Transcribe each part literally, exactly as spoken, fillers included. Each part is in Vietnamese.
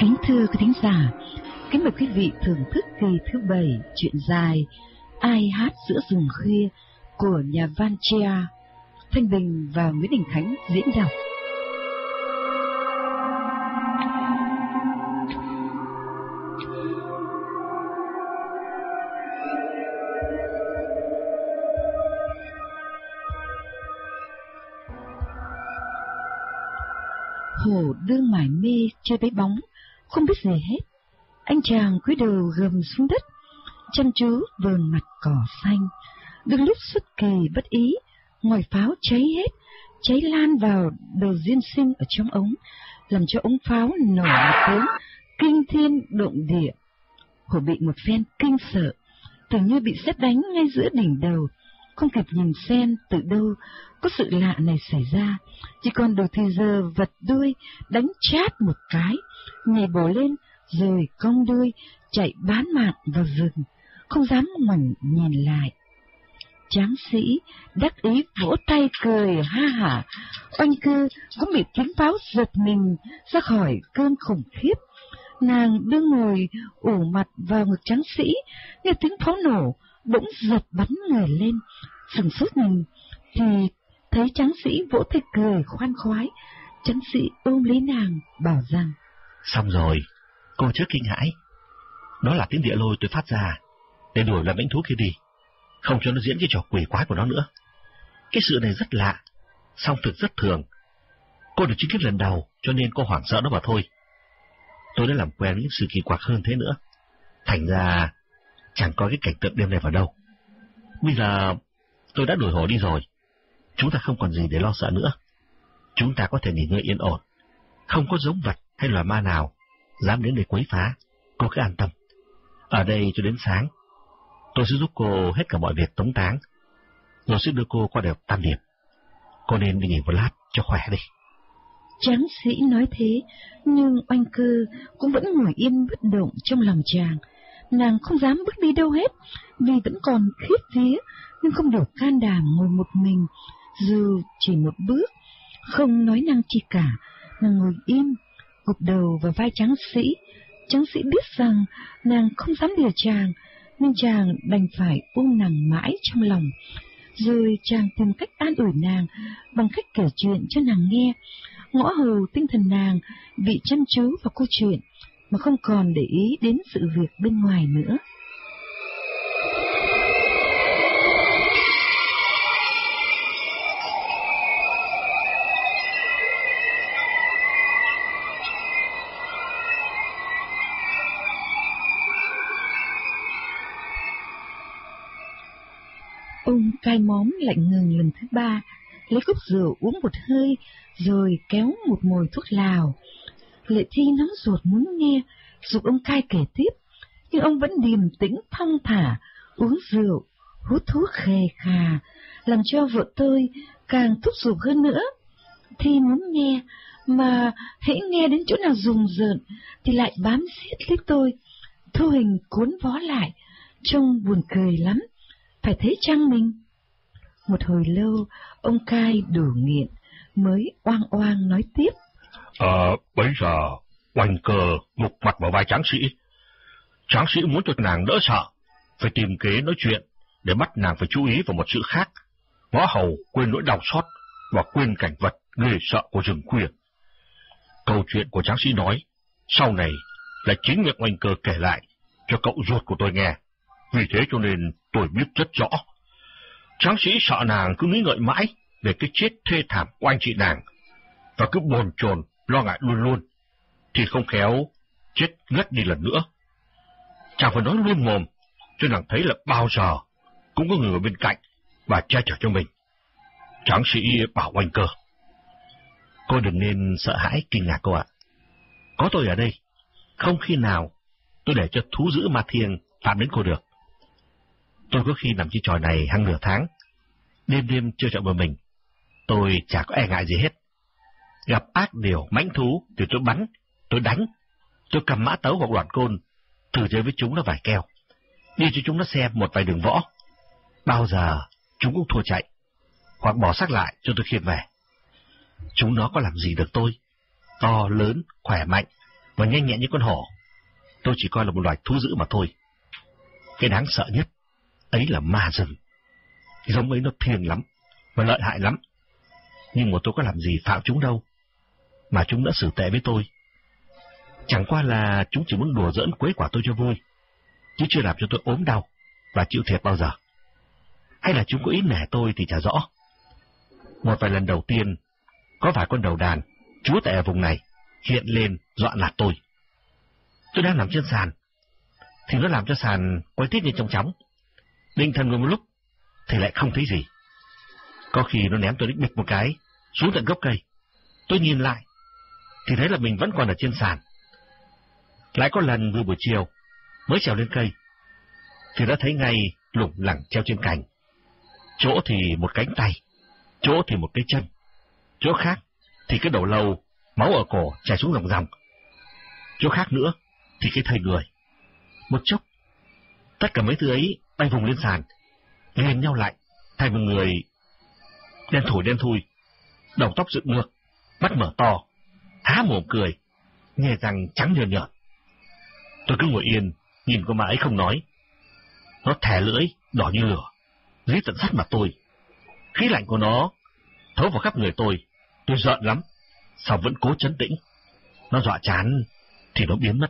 Kính thưa quý thính giả, kính mời quý vị thưởng thức kỳ thứ bảy truyện dài Ai hát giữa rừng khuya của nhà văn Chia, Thanh Bình và Nguyễn Đình Khánh diễn đọc. Hổ đương mải mê chơi với bóng, không biết gì hết. Anh chàng cúi đầu gầm xuống đất, chăm chú vờn mặt cỏ xanh. Đừng lúc xuất kỳ bất ý, ngòi pháo cháy hết, cháy lan vào đầu diên sinh ở trong ống, làm cho ống pháo nổ một tiếng kinh thiên động địa. Hổ bị một phen kinh sợ, tưởng như bị sét đánh ngay giữa đỉnh đầu, không kịp nhìn xem từ đâu có sự lạ này xảy ra, chỉ còn đủ thì giờ vật đuôi đánh chát một cái, nhảy bổ lên rồi cong đuôi chạy bán mạng vào rừng, không dám ngoảnh nhìn lại. Tráng sĩ đắc ý vỗ tay cười ha hả. Oanh Cơ cũng bị tiếng pháo giật mình ra khỏi cơn khủng khiếp. Nàng đương ngồi ủ mặt vào ngực tráng sĩ, nghe tiếng pháo nổ bỗng giật bắn người lên. Sừng sốt mình thì thấy tráng sĩ vỗ tay cười khoan khoái. Tráng sĩ ôm lấy nàng bảo rằng: Xong rồi, cô chớ kinh hãi. Đó là tiếng địa lôi tôi phát ra để đuổi loại mãnh thú kia đi, không cho nó diễn cái trò quỷ quái của nó nữa. Cái sự này rất lạ, song thực rất thường. Cô được chứng kiến lần đầu cho nên cô hoảng sợ nó mà thôi. Tôi đã làm quen những sự kỳ quặc hơn thế nữa, thành ra chẳng có cái cảnh tượng đêm nay vào đâu. Bây giờ tôi đã đuổi hổ đi rồi, chúng ta không còn gì để lo sợ nữa. Chúng ta có thể nghỉ ngơi yên ổn, không có giống vật hay loài ma nào dám đến để quấy phá. Cô cứ an tâm. Ở đây cho đến sáng, tôi sẽ giúp cô hết cả mọi việc tống táng, rồi sẽ đưa cô qua đèo Tam Điệp. Cô nên đi nghỉ một lát cho khỏe đi. Tráng sĩ nói thế, nhưng Oanh Cơ cũng vẫn ngồi yên bất động trong lòng chàng. Nàng không dám bước đi đâu hết, vì vẫn còn khiếp vía, nhưng không đủ can đảm ngồi một mình, dù chỉ một bước. Không nói năng chi cả, nàng ngồi im, gục đầu vào vai tráng sĩ. Tráng sĩ biết rằng nàng không dám lìa chàng, nên chàng đành phải ôm nàng mãi trong lòng. Rồi chàng tìm cách an ủi nàng bằng cách kể chuyện cho nàng nghe. Ngõ hầu tinh thần nàng bị chăm chú vào câu chuyện, mà không còn để ý đến sự việc bên ngoài nữa. Ông cai móm lạnh ngừng lần thứ ba, lấy cốc rượu uống một hơi, rồi kéo một mồi thuốc lào. Lệ Thi nóng ruột muốn nghe, giục ông cai kể tiếp, nhưng ông vẫn điềm tĩnh thong thả, uống rượu, hút thuốc khè khà, làm cho vợ tôi càng thúc giục hơn nữa. Thi muốn nghe, mà hễ nghe đến chỗ nào rùng rợn thì lại bám giết lấy tôi. Thu Hình cuốn vó lại, trông buồn cười lắm, phải thế chăng mình? Một hồi lâu, ông cai đủ nghiện, mới oang oang nói tiếp. Ờ, bây giờ, Oanh Cơ gục mặt vào vai tráng sĩ. Tráng sĩ muốn cho nàng đỡ sợ, phải tìm kế nói chuyện, để bắt nàng phải chú ý vào một sự khác. Ngõ hầu quên nỗi đau xót, và quên cảnh vật ghê sợ của rừng khuya. Câu chuyện của tráng sĩ nói, sau này là chính miệng Oanh Cơ kể lại cho cậu ruột của tôi nghe. Vì thế cho nên tôi biết rất rõ. Tráng sĩ sợ nàng cứ nghĩ ngợi mãi về cái chết thê thảm của anh chị nàng, và cứ bồn chồn lo ngại luôn luôn, thì không khéo chết ngất đi lần nữa. Chàng phải nói luôn mồm cho nàng thấy là bao giờ cũng có người ở bên cạnh và che chở cho mình. Tráng sĩ bảo Oanh Cơ: Cô đừng nên sợ hãi kinh ngạc cô ạ. Có tôi ở đây, không khi nào tôi để cho thú dữ ma thiêng phạm đến cô được. Tôi có khi nằm chơi trò này hàng nửa tháng, đêm đêm chơi trọ một mình. Tôi chả có e ngại gì hết. Gặp ác điều mãnh thú thì tôi bắn, tôi đánh, tôi cầm mã tấu hoặc đoạn côn, thử chơi với chúng nó vài keo, đi cho chúng nó xem một vài đường võ. Bao giờ chúng cũng thua chạy, hoặc bỏ xác lại cho tôi khiêng về. Chúng nó có làm gì được tôi? To lớn, khỏe mạnh, và nhanh nhẹn như con hổ. Tôi chỉ coi là một loài thú dữ mà thôi. Cái đáng sợ nhất ấy là ma rừng. Giống ấy nó thiêng lắm và lợi hại lắm, nhưng mà tôi có làm gì phạm chúng đâu mà chúng đã xử tệ với tôi. Chẳng qua là chúng chỉ muốn đùa giỡn quấy quả tôi cho vui, chứ chưa làm cho tôi ốm đau và chịu thiệt bao giờ. Hay là chúng có ý nể tôi thì chả rõ. Một vài lần đầu tiên, có vài con đầu đàn chúa tể ở vùng này hiện lên dọa nạt tôi. Tôi đang nằm trên sàn thì nó làm cho sàn quay tít như trong chóng. Định thần ngồi một lúc thì lại không thấy gì. Có khi nó ném tôi đích bịch một cái xuống tận gốc cây. Tôi nhìn lại thì thấy là mình vẫn còn ở trên sàn. Lại có lần vừa buổi chiều mới trèo lên cây thì đã thấy ngay lủng lẳng treo trên cành. Chỗ thì một cánh tay, chỗ thì một cái chân, chỗ khác thì cái đầu lâu, máu ở cổ chảy xuống ròng ròng, chỗ khác nữa thì cái thây người. Một chốc, tất cả mấy thứ ấy bay vùng lên sàn, liền nhau lại thành một người đen thủi đen thui, đầu tóc dựng ngược, mắt mở to, há mồm cười, nghe răng trắng nhợt nhợt. Tôi cứ ngồi yên nhìn con ma ấy không nói. Nó thè lưỡi đỏ như lửa, dí tận sát mặt tôi. Khí lạnh của nó thấu vào khắp người tôi. Tôi giận lắm, sao vẫn cố trấn tĩnh. Nó dọa chán thì nó biến mất.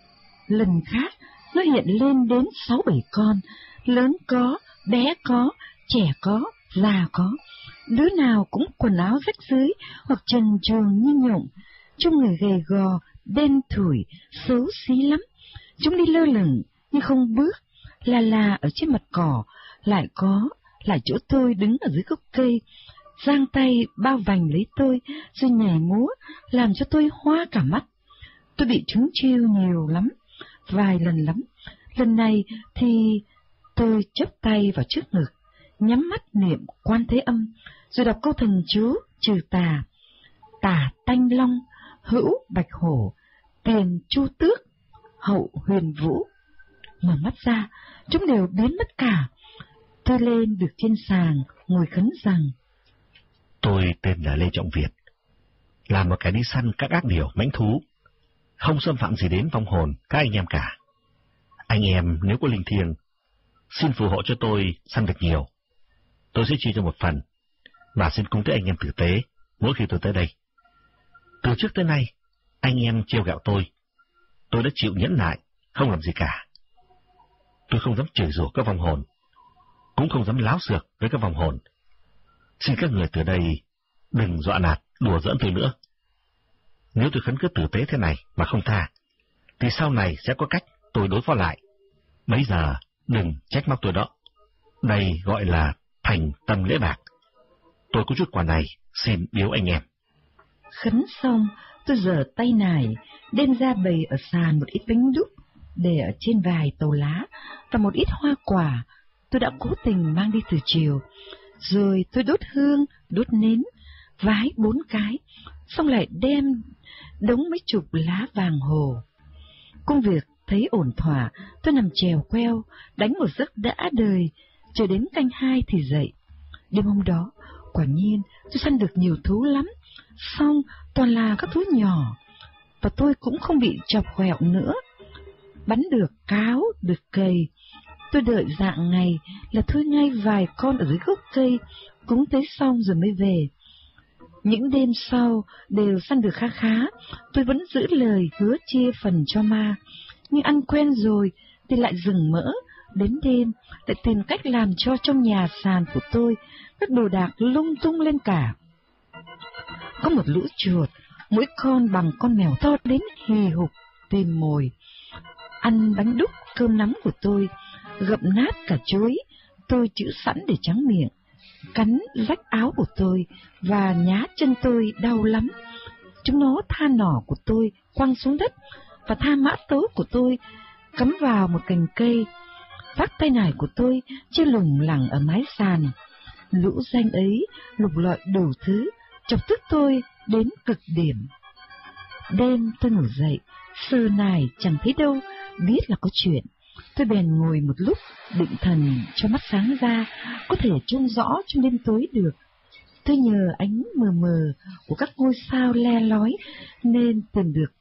Lần khác nó hiện lên đến sáu bảy con, lớn có, bé có, trẻ có, già có. Đứa nào cũng quần áo rách rưới hoặc trần truồng như nhộng. Trông người gầy gò, đen thủi, xấu xí lắm. Chúng đi lơ lửng nhưng không bước, là là ở trên mặt cỏ. Lại có, lại chỗ tôi đứng ở dưới gốc cây, giang tay bao vành lấy tôi, rồi nhảy múa, làm cho tôi hoa cả mắt. Tôi bị chúng trêu nhiều lắm, vài lần lắm. Lần này thì tôi chắp tay vào trước ngực, nhắm mắt niệm Quan Thế Âm, rồi đọc câu thần chú trừ tà. Tả Tanh Long, hữu Bạch Hổ, tiền Chu Tước, hậu Huyền Vũ. Mở mắt ra, chúng đều biến mất cả. Tôi lên được trên sàn, ngồi khấn rằng: Tôi tên là Lê Trọng Việt, là một kẻ đi săn các ác điểu mãnh thú, không xâm phạm gì đến vong hồn các anh em cả. Anh em nếu có linh thiêng, xin phù hộ cho tôi săn được nhiều. Tôi sẽ chia cho một phần, và xin cúng tới anh em tử tế mỗi khi tôi tới đây. Từ trước tới nay, anh em trêu ghẹo tôi, tôi đã chịu nhẫn nại, không làm gì cả. Tôi không dám chửi rủa các vong hồn, cũng không dám láo xược với các vong hồn. Xin các người từ đây đừng dọa nạt, đùa giỡn tôi nữa. Nếu tôi khấn cứ tử tế thế này mà không tha, thì sau này sẽ có cách tôi đối phó lại. Bây giờ đừng trách móc tôi đó. Đây gọi là thành tâm lễ bạc. Tôi có chút quà này, xin biếu anh em. Khấn xong, tôi giở tay nải, đem ra bày ở sàn một ít bánh đúc, để ở trên vài tàu lá, và một ít hoa quả tôi đã cố tình mang đi từ chiều. Rồi tôi đốt hương, đốt nến, vái bốn cái, xong lại đem đống mấy chục lá vàng hồ. Công việc thấy ổn thỏa, tôi nằm chèo queo, đánh một giấc đã đời, chờ đến canh hai thì dậy. Đêm hôm đó, quả nhiên tôi săn được nhiều thú lắm, xong toàn là các thú nhỏ, và tôi cũng không bị chọc ghẹo nữa. Bắn được cáo, được cầy. Tôi đợi dạng ngày là thôi ngay vài con ở dưới gốc cây, cúng tế xong rồi mới về. Những đêm sau đều săn được khá khá, tôi vẫn giữ lời hứa chia phần cho ma. Nhưng ăn quen rồi thì lại dừng mỡ, đến đêm lại tìm cách làm cho trong nhà sàn của tôi các đồ đạc lung tung lên cả. Có một lũ chuột, mỗi con bằng con mèo to đến hì hục tìm mồi. Ăn bánh đúc cơm nắm của tôi, gặm nát cả chuối tôi chữ sẵn để trắng miệng, cắn rách áo của tôi và nhá chân tôi đau lắm. Chúng nó tha nỏ của tôi quăng xuống đất, và tha mã tấu của tôi cắm vào một cành cây. Vác tay nải của tôi chưa lủng lẳng ở mái sàn. Lũ danh ấy lục lọi đủ thứ, chọc tức tôi đến cực điểm. Đêm tôi ngủ dậy, sờ nải chẳng thấy đâu, biết là có chuyện. Tôi bèn ngồi một lúc, định thần cho mắt sáng ra, có thể trông rõ trong đêm tối được. Tôi nhờ ánh mờ mờ của các ngôi sao le lói nên tìm được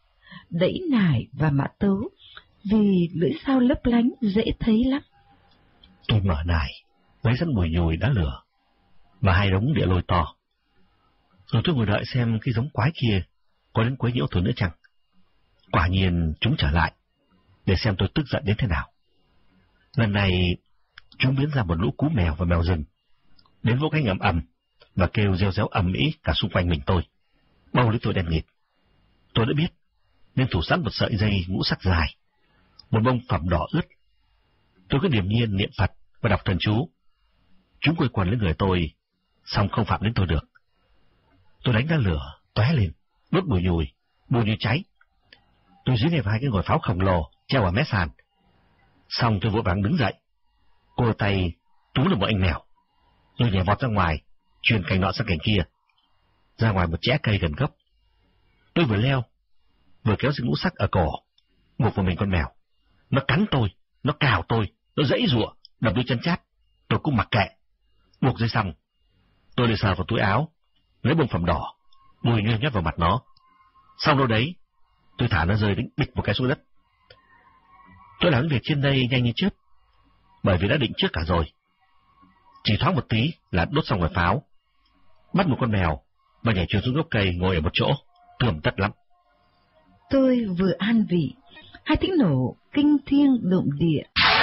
đẫy nải và mã tấu, vì lưỡi dao lấp lánh dễ thấy lắm. Tôi mở nải, lấy dẫn mùi nhùi đã lửa và hai đống địa lôi to. Rồi tôi ngồi đợi xem cái giống quái kia có đến quấy nhiễu tôi nữa chăng. Quả nhiên chúng trở lại, để xem tôi tức giận đến thế nào. Lần này chúng biến ra một lũ cú mèo và mèo rừng, đến vỗ cánh ầm ầm và kêu reo réo ầm ĩ cả xung quanh mình tôi, bao lấy tôi đen nghịt. Tôi đã biết nên thủ sẵn một sợi dây ngũ sắc dài, một bông phẩm đỏ ướt. Tôi cứ điềm nhiên niệm Phật và đọc thần chú. Chúng quây quần lên người tôi, xong không phạm đến tôi được. Tôi đánh ra lửa tóe lên, đốt bùi nhùi, bùi như cháy. Tôi dí ngay vào hai cái ngòi pháo khổng lồ treo ở mé sàn. Xong tôi vội vàng đứng dậy, cô tay túm được một anh mèo, rồi nhảy vọt ra ngoài, truyền cành nọ sang cành kia, ra ngoài một chẽ cây gần gốc. Tôi vừa leo, vừa kéo dây ngũ sắc ở cổ, buộc vào mình con mèo. Nó cắn tôi, nó cào tôi, nó giãy giụa, đập đôi chân chát. Tôi cũng mặc kệ. Buộc dây xong, tôi đi sờ vào túi áo, lấy bông phẩm đỏ, bùi nhuyễn nhét vào mặt nó. Xong đâu đấy, tôi thả nó rơi đánh bịch một cái xuống đất. Tôi làm việc trên đây nhanh như chớp, bởi vì đã định trước cả rồi. Chỉ thoáng một tí là đốt xong rồi pháo, bắt một con mèo và nhảy trượt xuống gốc cây ngồi ở một chỗ, tươm tất lắm. Tôi vừa an vị, hai tiếng nổ kinh thiên động địa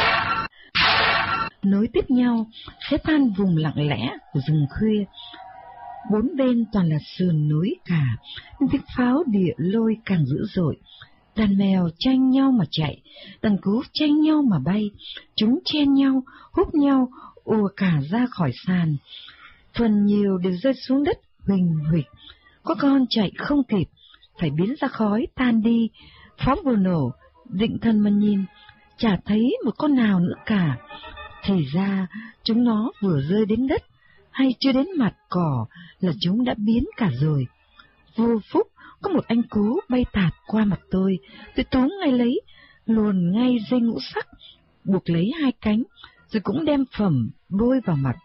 nối tiếp nhau xé tan vùng lặng lẽ của rừng khuya. Bốn bên toàn là sườn núi cả, nhưng tiếng pháo địa lôi càng dữ dội. Đàn mèo tranh nhau mà chạy, đàn cú tranh nhau mà bay, chúng chen nhau, hút nhau, ùa cả ra khỏi sàn. Phần nhiều đều rơi xuống đất huỳnh huỵch, có con chạy không kịp, phải biến ra khói tan đi. Pháo vừa nổ, định thần mà nhìn, chả thấy một con nào nữa cả. Thì ra chúng nó vừa rơi đến đất, hay chưa đến mặt cỏ là chúng đã biến cả rồi. Vô phúc, có một anh cú bay tạt qua mặt tôi, tôi túm ngay lấy, luồn ngay dây ngũ sắc, buộc lấy hai cánh, rồi cũng đem phẩm bôi vào mặt.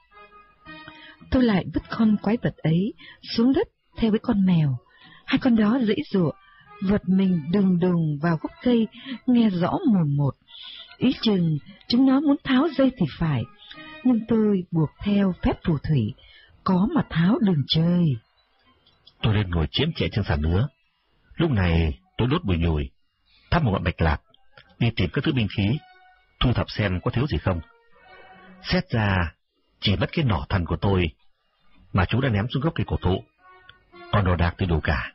Tôi lại vứt con quái vật ấy xuống đất theo với con mèo. Hai con đó giãy giụa, vật mình đùng đùng vào gốc cây, nghe rõ mồn một. Ý chừng chúng nó muốn tháo dây thì phải, nhưng tôi buộc theo phép phù thủy, có mà tháo đường chơi. Tôi lên ngồi chiếm trệ trên sàn nứa. Lúc này tôi đốt bùi nhùi, thắp một ngọn bạch lạc, đi tìm các thứ binh khí, thu thập xem có thiếu gì không. Xét ra chỉ mất cái nỏ thần của tôi mà chú đã ném xuống gốc cây cổ thụ, còn đồ đạc thì đủ cả.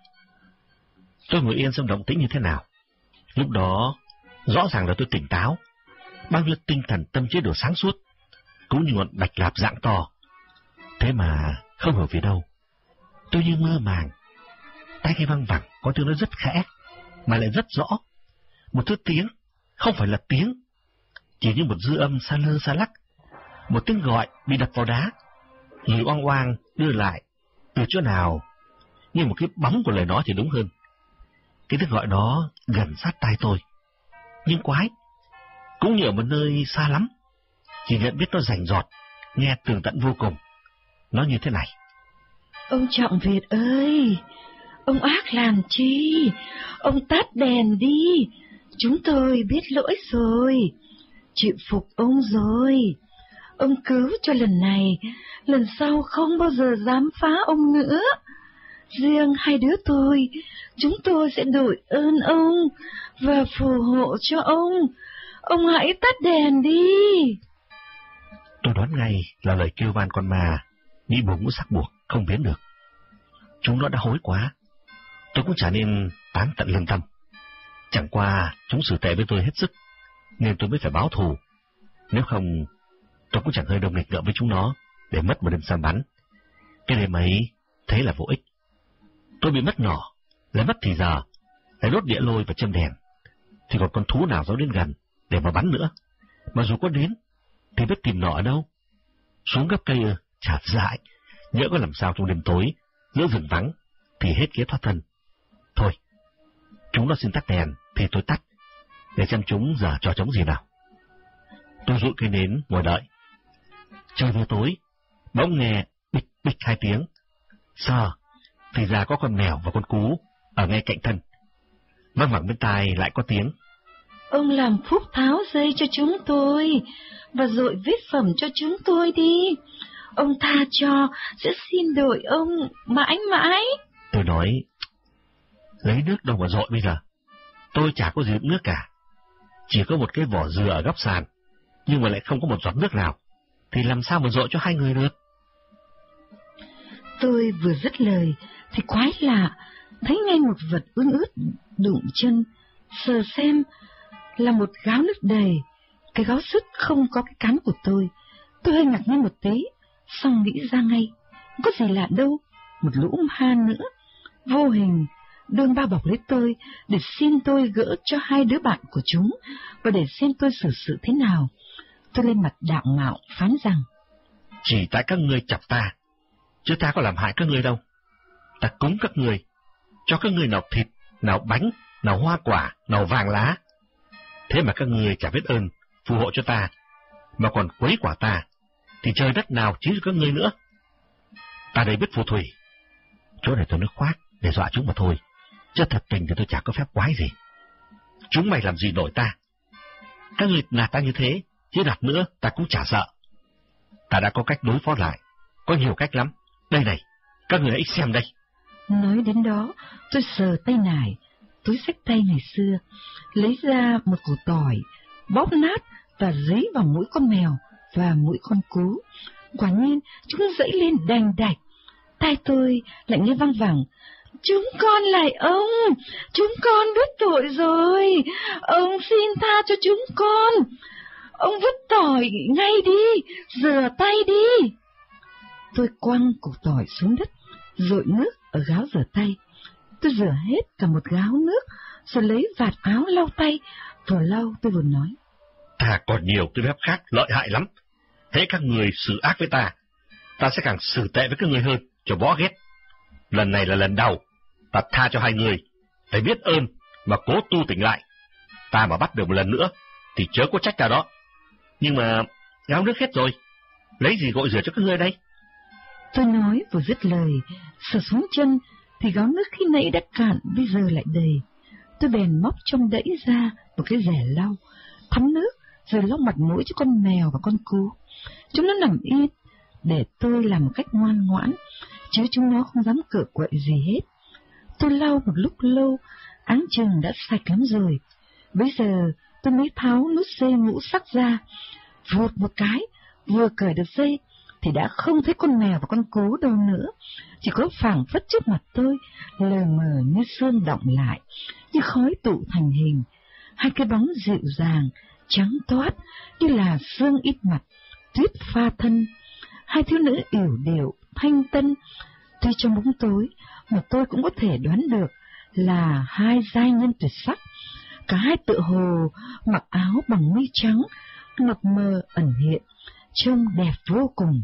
Tôi ngồi yên xem động tĩnh như thế nào. Lúc đó rõ ràng là tôi tỉnh táo, bao nhiêu tinh thần tâm trí đều sáng suốt, cũng như ngọn bạch lạp dạng to. Thế mà không hiểu vì đâu, tôi như mơ màng. Tai nghe văng vẳng, có tiếng nói rất khẽ mà lại rất rõ, một thứ tiếng không phải là tiếng, chỉ như một dư âm xa lơ xa lắc, một tiếng gọi bị đập vào đá, rồi oang oang đưa lại từ chỗ nào, như một cái bóng của lời nói thì đúng hơn. Cái tiếng gọi đó gần sát tai tôi, nhưng quái, cũng như ở một nơi xa lắm, chỉ nhận biết nó rành rọt, nghe tường tận vô cùng. Nó như thế này: Ông Trọng Việt ơi, ông ác làm chi? Ông tắt đèn đi, chúng tôi biết lỗi rồi, chịu phục ông rồi. Ông cứu cho lần này, lần sau không bao giờ dám phá ông nữa. Riêng hai đứa tôi, chúng tôi sẽ đội ơn ông và phù hộ cho ông. Ông hãy tắt đèn đi. Tôi đoán ngay là lời kêu van con ma bị buộc ngũ sắc buộc không biến được. Chúng nó đã hối quá, tôi cũng chả nên tán tận lương tâm. Chẳng qua chúng xử tệ với tôi hết sức, nên tôi mới phải báo thù. Nếu không, tôi cũng chẳng hơi đồng nghịch ngợm với chúng nó để mất một đêm săn bắn. Cái đêm ấy thế là vô ích. Tôi bị mất nhỏ, lại mất thì giờ, lại đốt địa lôi và châm đèn, thì còn con thú nào dám đến gần để mà bắn nữa. Mà dù có đến thì biết tìm nó ở đâu. Xuống gấp cây chả dại, nhỡ có làm sao trong đêm tối giữa rừng vắng thì hết kế thoát thân. Thôi, chúng nó xin tắt đèn thì tôi tắt, để xem chúng giờ trò trống gì nào. Tôi dụi cây nến ngồi đợi. Trời vừa tối, bỗng nghe bịch bịch hai tiếng. Sờ, thì ra có con mèo và con cú ở ngay cạnh thân. Văng vẳng bên tai lại có tiếng: Ông làm phúc tháo dây cho chúng tôi, và dội vết phẩm cho chúng tôi đi. Ông tha cho, sẽ xin đổi ông mãi mãi. Tôi nói: Lấy nước đâu mà dội bây giờ? Tôi chả có gì đựng nước cả. Chỉ có một cái vỏ dừa ở góc sàn, nhưng mà lại không có một giọt nước nào. Thì làm sao mà dội cho hai người được? Tôi vừa dứt lời thì quái lạ, thấy ngay một vật ương ướt đụng chân. Sờ xem là một gáo nước đầy. Cái gáo sứt không có cái cán của tôi. Tôi hơi ngạc nhiên một tí, xong nghĩ ra ngay, có gì lạ đâu. Một lũ ma nữa vô hình đương bao bọc lấy tôi để xin tôi gỡ cho hai đứa bạn của chúng, và để xem tôi xử sự thế nào. Tôi lên mặt đạo mạo phán rằng: Chỉ tại các ngươi chọc ta, chứ ta có làm hại các ngươi đâu. Ta cúng các ngươi, cho các ngươi nào thịt, nào bánh, nào hoa quả, nào vàng lá. Thế mà các ngươi chả biết ơn phù hộ cho ta, mà còn quấy quả ta, thì trời đất nào chứ các ngươi nữa. Ta đây biết phù thủy, chỗ này tôi nói khoác để dọa chúng mà thôi, chứ thật tình thì tôi chả có phép quái gì. Chúng mày làm gì nổi ta? Các ngươi nạt ta như thế, chứ nạt nữa ta cũng chả sợ. Ta đã có cách đối phó lại, có nhiều cách lắm. Đây này, các người hãy xem đây. Nói đến đó, tôi sờ tay nải, túi xách tay ngày xưa, lấy ra một củ tỏi, bóp nát và dấy vào mũi con mèo và mũi con cú. Quả nhiên, chúng dãy lên đành đạch. Tai tôi lại nghe văng vẳng: Chúng con lại ông, chúng con biết tội rồi, ông xin tha cho chúng con. Ông vứt tỏi ngay đi, rửa tay đi. Tôi quăng củ tỏi xuống đất, dội nước ở gáo rửa tay. Tôi rửa hết cả một gáo nước, rồi lấy vạt áo lau tay. Vừa lau tôi vừa nói: Ta còn nhiều cái phép khác lợi hại lắm. Hễ các người xử ác với ta, ta sẽ càng xử tệ với các người hơn, cho bỏ ghét. Lần này là lần đầu, ta tha cho hai người, phải biết ơn mà cố tu tỉnh lại. Ta mà bắt được một lần nữa thì chớ có trách ta đó. Nhưng mà gáo nước hết rồi, lấy gì gội rửa cho các ngươi đây? Tôi nói vừa dứt lời, sờ xuống chân thì gáo nước khi nãy đã cạn, bây giờ lại đầy. Tôi bèn móc trong đẫy ra một cái rẻ lau, thấm nước rồi lau mặt mũi cho con mèo và con cú. Chúng nó nằm yên để tôi làm một cách ngoan ngoãn, chứ chúng nó không dám cựa quậy gì hết. Tôi lau một lúc lâu, áng chừng đã sạch lắm rồi. Bây giờ tôi mới tháo nút dây ngũ sắc ra, vụt một cái, vừa cởi được dây thì đã không thấy con mèo và con cú đâu nữa, chỉ có phảng phất trước mặt tôi, lờ mờ như sương động lại, như khói tụ thành hình, hai cái bóng dịu dàng, trắng toát như là sương ít mặt, tuyết pha thân, hai thiếu nữ yểu điệu, thanh tân. Tuy trong bóng tối mà tôi cũng có thể đoán được là hai giai nhân tuyệt sắc. Cả hai tựa hồ mặc áo bằng mi trắng, mập mờ ẩn hiện, trông đẹp vô cùng.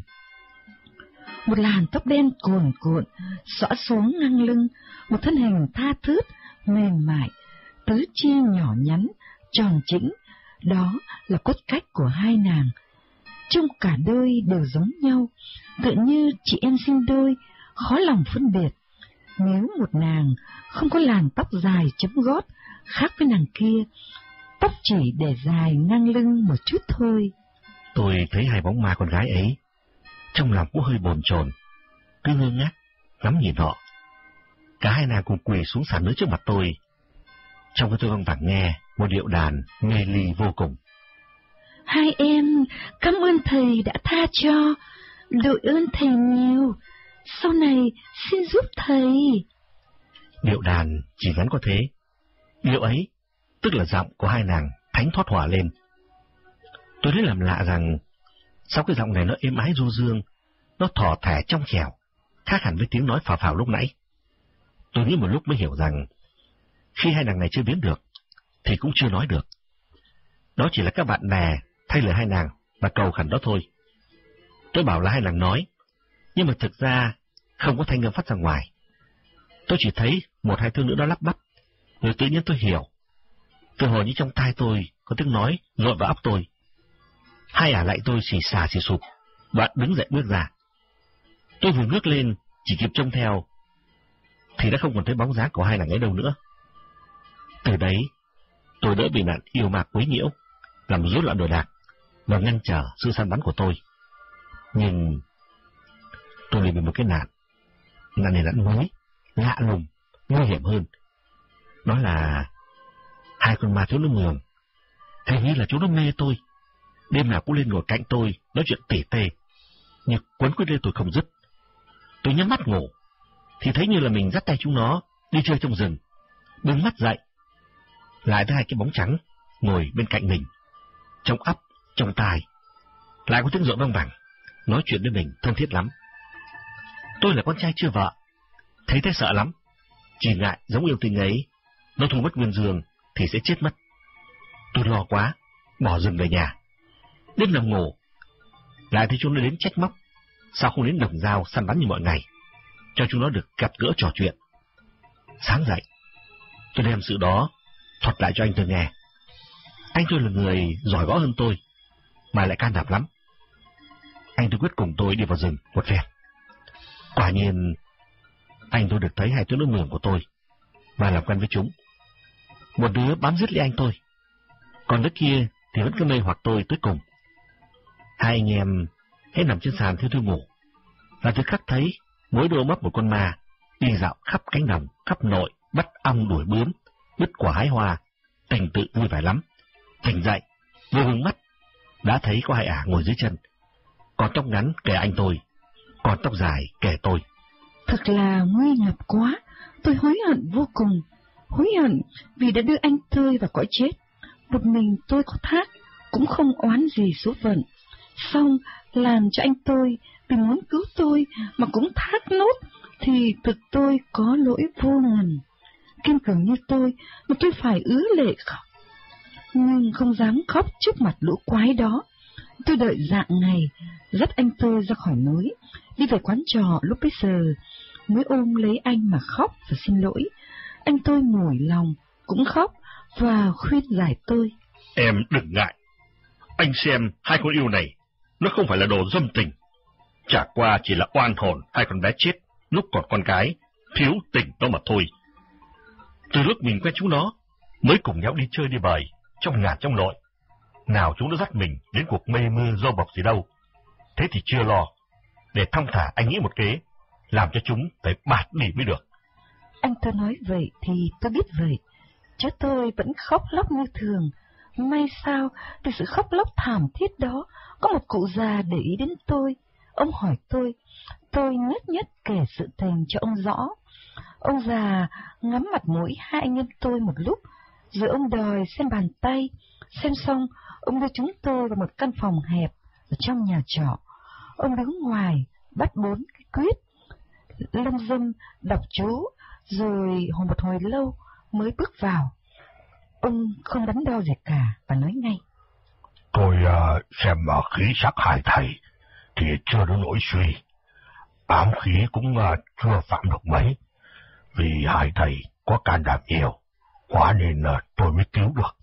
Một làn tóc đen cuồn cuộn xõa xuống ngang lưng, một thân hình tha thướt, mềm mại, tứ chi nhỏ nhắn, tròn chỉnh. Đó là cốt cách của hai nàng. Trông cả đôi đều giống nhau, tựa như chị em sinh đôi, khó lòng phân biệt. Nếu một nàng không có làn tóc dài chấm gót, khác với nàng kia, tóc chỉ để dài ngang lưng một chút thôi. Tôi thấy hai bóng ma con gái ấy, trong lòng cũng hơi bồn chồn, cứ ngơ ngác ngắm nhìn họ. Cả hai nàng cùng quỳ xuống sàn nước trước mặt tôi. Trong cái tôi văng vẳng nghe một điệu đàn mê ly vô cùng. Hai em cảm ơn thầy đã tha cho, đội ơn thầy nhiều, sau này xin giúp thầy. Điệu đàn chỉ ngắn có thế, điệu ấy tức là giọng của hai nàng thánh thoát hỏa lên. Tôi thấy làm lạ rằng sao cái giọng này nó êm ái du dương, nó thỏ thẻ trong trẻo, khác hẳn với tiếng nói phào phào lúc nãy. Tôi nghĩ một lúc mới hiểu rằng khi hai nàng này chưa biến được thì cũng chưa nói được. Đó chỉ là các bạn bè thay lời hai nàng và cầu khẩn đó thôi. Tôi bảo là hai nàng nói, nhưng mà thực ra không có thanh âm phát ra ngoài. Tôi chỉ thấy một hai thứ nữa đó lắp bắp, rồi tự nhiên tôi hiểu. Từ hồi như trong tai tôi có tiếng nói lội vào óc tôi. Hai ả lại tôi xì xà xì sụp, và đứng dậy bước ra. Tôi vừa ngước lên, chỉ kịp trông theo, thì đã không còn thấy bóng dáng của hai nàng ấy đâu nữa. Từ đấy, tôi đỡ bị nạn yêu ma quấy nhiễu, làm rối loạn đồ đạc và ngăn trở sự săn bắn của tôi. Nhưng tôi lại bị một cái nạn, nạn này nạn mới, lạ lùng, nguy hiểm hơn. Đó là hai con ma thiếu nước mường. Hình như là chúng nó mê tôi, đêm nào cũng lên ngồi cạnh tôi nói chuyện tỉ tê, nhưng quấn quýt lên tôi không dứt. Tôi nhắm mắt ngủ thì thấy như là mình dắt tay chúng nó đi chơi trong rừng. Bưng mắt dậy, lại thấy hai cái bóng trắng ngồi bên cạnh mình, trong óc, trong tai lại có tiếng rộn vang vẳng, nói chuyện với mình thân thiết lắm. Tôi là con trai chưa vợ, thấy thế sợ lắm, chỉ ngại giống yêu tinh ấy, nó thu mất nguyên dương thì sẽ chết mất. Tôi lo quá, bỏ rừng về nhà. Đêm nằm ngủ, lại thấy chúng nó đến trách móc, sao không đến đồng dao săn bắn như mọi ngày, cho chúng nó được gặp gỡ trò chuyện. Sáng dậy, tôi đem sự đó thuật lại cho anh tôi nghe. Anh tôi là người giỏi võ hơn tôi, mà lại can đảm lắm. Anh tôi quyết cùng tôi đi vào rừng một phen. Quả nhiên, anh tôi được thấy hai tiếng nước mường của tôi và làm quen với chúng. Một đứa bám giết lấy anh tôi, còn đứa kia thì vẫn cứ mê hoặc tôi tới cùng. Hai anh em hết nằm trên sàn theo tôi ngủ, và tôi khắc thấy mỗi đôi mắt một con ma đi dạo khắp cánh đồng, khắp nội, bắt ong đuổi bướm, bứt quả hái hoa, tình tự vui vẻ lắm. Tỉnh dậy, vừa hướng mắt, đã thấy có hai ả ngồi dưới chân, còn tóc ngắn kẻ anh tôi, còn tóc dài kẻ tôi. Thật là nguy nhập quá, tôi hối hận vô cùng, hối hận vì đã đưa anh tôi vào cõi chết. Một mình tôi có thác, cũng không oán gì số phận. Xong làm cho anh tôi vì muốn cứu tôi mà cũng thác nốt, thì thực tôi có lỗi vô ngần. Kiên cường như tôi mà tôi phải ứa lệ khóc, nhưng không dám khóc trước mặt lũ quái đó. Tôi đợi dạng ngày dắt anh tôi ra khỏi núi, đi về quán trọ. Lúc bấy giờ mới ôm lấy anh mà khóc và xin lỗi. Anh tôi mỏi lòng cũng khóc và khuyên giải tôi. Em đừng ngại, anh xem hai con yêu này, nó không phải là đồ dâm tình, chả qua chỉ là oan hồn hai con bé chết lúc còn con cái, thiếu tình đó mà thôi. Từ lúc mình quen chúng nó, mới cùng nhau đi chơi đi bời, trong ngàn trong nội, nào chúng nó dắt mình đến cuộc mê mưa dâu bọc gì đâu. Thế thì chưa lo, để thong thả anh nghĩ một kế, làm cho chúng phải bạt đi mới được. Anh tôi nói vậy thì tôi biết vậy, chứ tôi vẫn khóc lóc như thường. May sao từ sự khóc lóc thảm thiết đó, có một cụ già để ý đến tôi. Ông hỏi tôi, tôi nhất nhất kể sự tình cho ông rõ. Ông già ngắm mặt mũi hai anh em tôi một lúc, rồi ông đòi xem bàn tay. Xem xong, ông đưa chúng tôi vào một căn phòng hẹp ở trong nhà trọ. Ông đứng ngoài bắt bốn cái quyết, lâm dâm đọc chú, rồi hồi một hồi lâu mới bước vào. Ông không đắn đo gì cả và nói ngay. Tôi uh, xem uh, khí sắc hai thầy thì chưa đến nỗi suy, ám khí cũng uh, chưa phạm được mấy, vì hai thầy có can đảm nhiều, quá nên uh, tôi mới cứu được.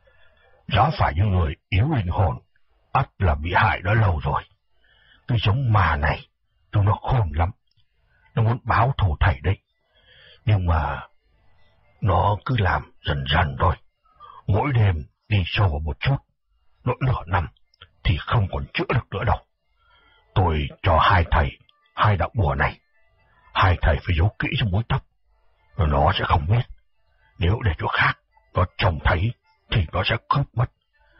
Giá phải những người yếu linh hồn, ắt là bị hại đã lâu rồi. Cái giống ma này, tôi nó khôn lắm, nó muốn báo thù thầy đấy, nhưng mà nó cứ làm dần dần thôi. Mỗi đêm đi sâu vào một chút, nỗi nửa năm thì không còn chữa được nữa đâu. Tôi cho hai thầy hai đạo bùa này, hai thầy phải giấu kỹ trong búi tóc, rồi nó sẽ không biết. Nếu để chỗ khác nó trông thấy thì nó sẽ cướp mất.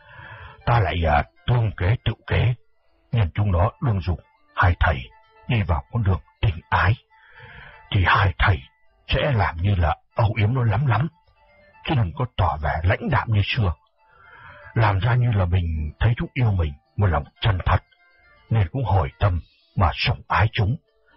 Ta lại à, tương kế tự kế, nên chúng nó đương dùng hai thầy đi vào con đường tình ái, thì hai thầy sẽ làm như là âu yếm nó lắm lắm, chứ đừng có tỏ vẻ lãnh đạm như xưa, làm ra như là mình thấy chúng yêu mình một lòng chân thật, nên cũng hồi tâm mà sủng ái chúng.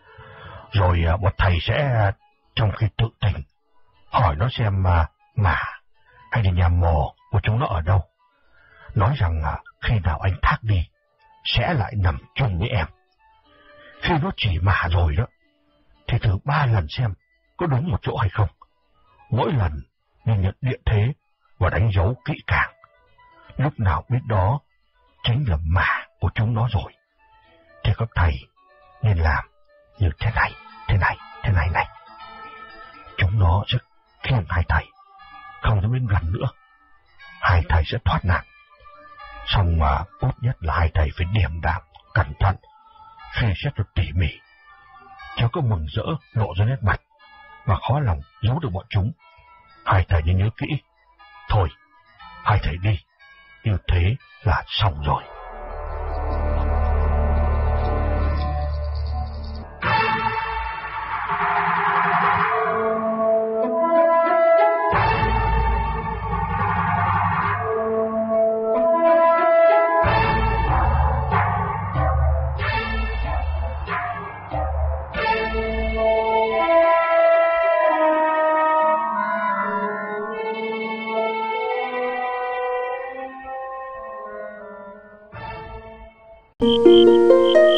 Rồi à, một thầy sẽ trong khi tự tình hỏi nó xem mà mà hay là nhà mồ của chúng nó ở đâu, nói rằng à, khi nào anh thác đi sẽ lại nằm chung với em. Khi nó chỉ mà rồi đó, thì thử ba lần xem có đúng một chỗ hay không. Mỗi lần nên nhận địa thế và đánh dấu kỹ càng, lúc nào biết đó chính là mả của chúng nó rồi. Thì các thầy nên làm như thế này, thế này, thế này này. Chúng nó sẽ khiêng hai thầy không dám đến gần nữa. Hai thầy sẽ thoát nạn. Xong mà tốt nhất là hai thầy phải điềm đạm, cẩn thận, suy xét cho tỉ mỉ, cho có mừng rỡ lộ ra nét mặt và khó lòng giấu được bọn chúng. Hai thầy nên nhớ kỹ. Thôi, hai thầy đi, như thế là xong rồi. Thank you.